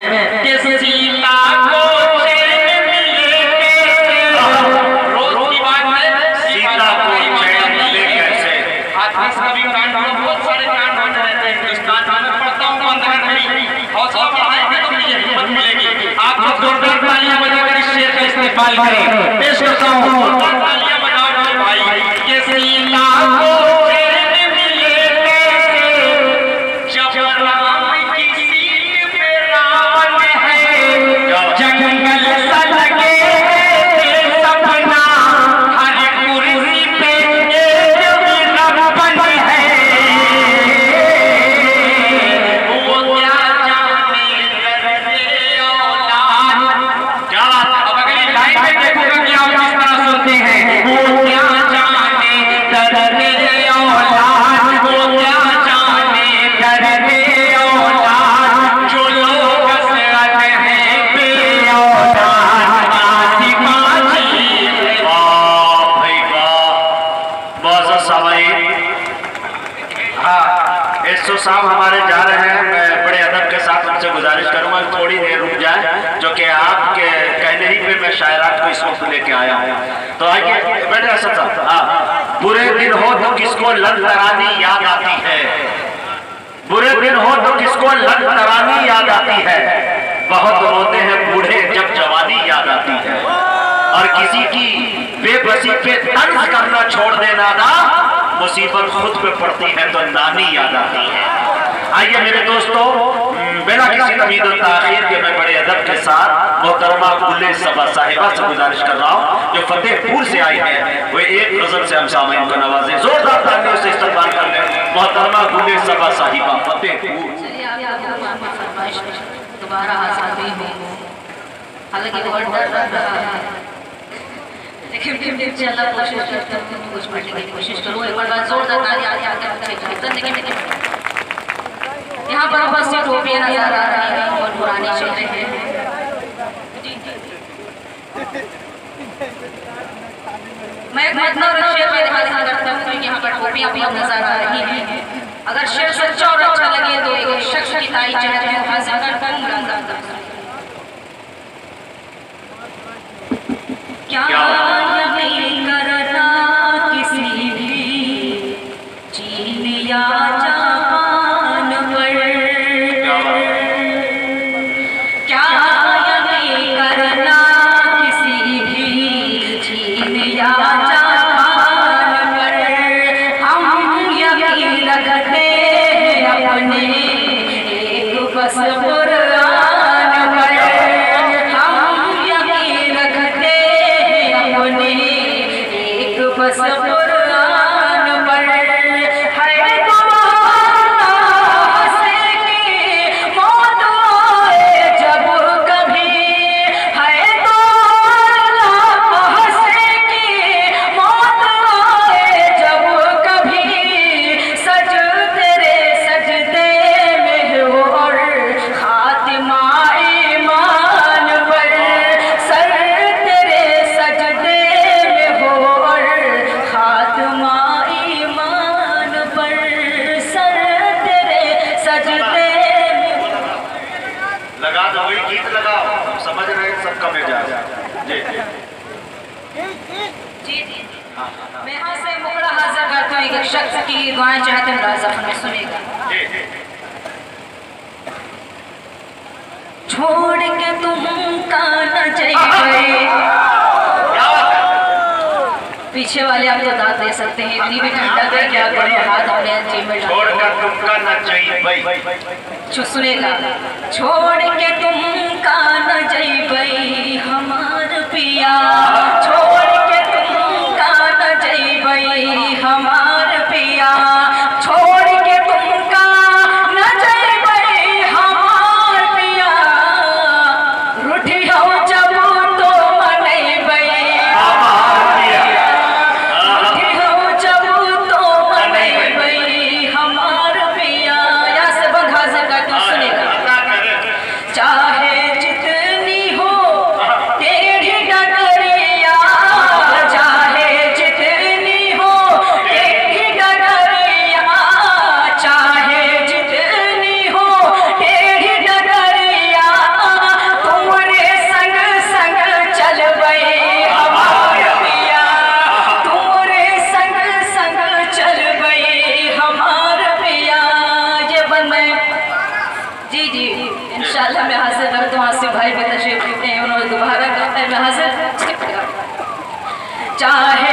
पेश करता हूँ तालियां बजाओ भाई के सीता को साहब हमारे जा रहे हैं। मैं बड़े अदब के साथ उनसे गुजारिश करूंगा थोड़ी देर रुक जाए, जो कि आपके कहने ही पे मैं शायरात को इस वक्त लेके आया हूँ। तो आइए बैठे असद साहब। हाँ, बुरे दिन हो तो किसको लग तरानी याद आती है, बुरे दिन हो तो किसको लग तरानी याद आती है, बहुत रोते हैं बूढ़े जब जवानी याद आती है, और किसी की बेबसी पे तर्ज करना छोड़ देना ना, मुसीबत खुद पे पड़ती है तो नानी याद आती है। आइए मेरे दोस्तों, बिना किसी तमीद और ताखीर के मैं बड़े अदब के साथ मोहतरमा गुले सबा साहिबा से गुजारिश कर रहा हूँ, जो फतेहपुर से आई है, वो एक गजल से हम सामईन को नवाजें। जोरदार तालियों से इस्तकबाल कर लें मोहतरमा गुले सबा साहिबा फतेहपुर। लेकिन अल्लाह कोशिश करता हूँ कुछ पढ़ने की कोशिश करूँ। एक बार जोरदार तालियां यहाँ पर बस ये टोपियाँ नजर आ रही हैं और पुरानी चीजें हैं। मैं एक मतलब शेर में हासिल करता हूँ क्योंकि यहाँ पर टोपियाँ भी नजर आ रही हैं। अगर शेर सच्चा और अच्छा लगे तो एक शख्स की तारीफ चाहते हैं हासिल करता हूँ। क्या नहीं करना किसी भी चीन या जापान पर, क्या नहीं करना किसी भी चीन या जापान पर, हम यकीन रखते हैं अपने एक बस कुरान पर, हम यकीन रखते एक बस कुरान पर, है तो हंसे की मौत आए जब कभी, है तो हंसे की मौत आए जब कभी, सज तेरे सजदे में हो और खातिमा ईमान पर, सर तेरे सजदे में हो और खातिमा ईमान पर, सर तेरे सजदे में। लगा दो वही गीत लगाओ, समझ रहे हैं सबका मिजाज। जी जी जी मैं यहाँ से मुकड़ा हाजिर करता हूँ। एक शख्स की दुआएं चाहते हैं राज़ में सुनेगा। छोड़ के तुम का न जाइए, पीछे वाले आप तो दाद दे सकते हैं, इतनी भी ठंडक है क्या करो, हाथ अपने जेब में छोड़ कर तुम का न जाइए, सुनेगा। छोड़ के तुम का न जाइए हमार पिया, छोड़ के तुम का न जाइए हमार पिया, छोड़ के तुम का न जाइए हमार पिया, रूठी हो जब तो मनैबे, रूठी हो जब तो मनैबे हमार पिया। या से बंधा से का तू सुनेगा। तशरीफ रखते हैं उन्होंने दोबारा हाजिर चाहे